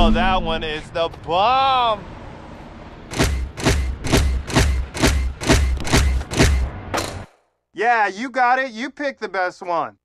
Oh, that one is the bomb. Yeah, you got it. You picked the best one.